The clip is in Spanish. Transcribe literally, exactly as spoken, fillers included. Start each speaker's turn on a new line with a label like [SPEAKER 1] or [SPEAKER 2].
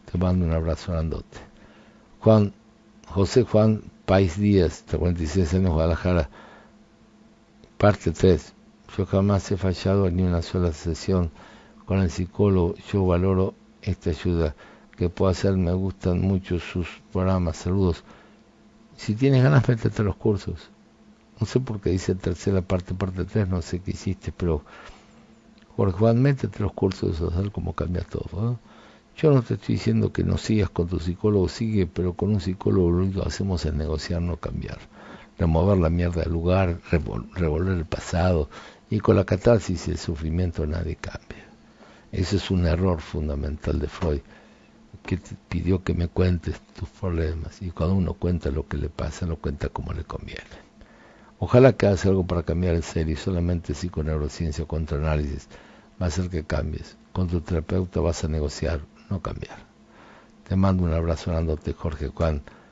[SPEAKER 1] Te mando un abrazo grandote. Juan, José Juan País Díaz, de cuarenta y seis años, Guadalajara. Parte tres. Yo jamás he fallado en ni una sola sesión con el psicólogo. Yo valoro esta ayuda que puedo hacer. Me gustan mucho sus programas. Saludos. Si tienes ganas, métete a los cursos. No sé por qué dice tercera parte, parte tres, no sé qué hiciste, pero Jorge Juan, métete a los cursos, a ver cómo cambia todo, ¿no? Yo no te estoy diciendo que no sigas con tu psicólogo, sigue, pero con un psicólogo lo único que hacemos es negociar, no cambiar. Remover la mierda del lugar, revol revolver el pasado, y con la catarsis y el sufrimiento nadie cambia. Ese es un error fundamental de Freud, que te pidió que me cuentes tus problemas, y cuando uno cuenta lo que le pasa, lo cuenta como le conviene. Ojalá que hagas algo para cambiar en serio, y solamente si con neurociencia o contra análisis va a hacer que cambies. Con tu terapeuta vas a negociar, no cambiar. Te mando un abrazo grandote, Jorge Juan.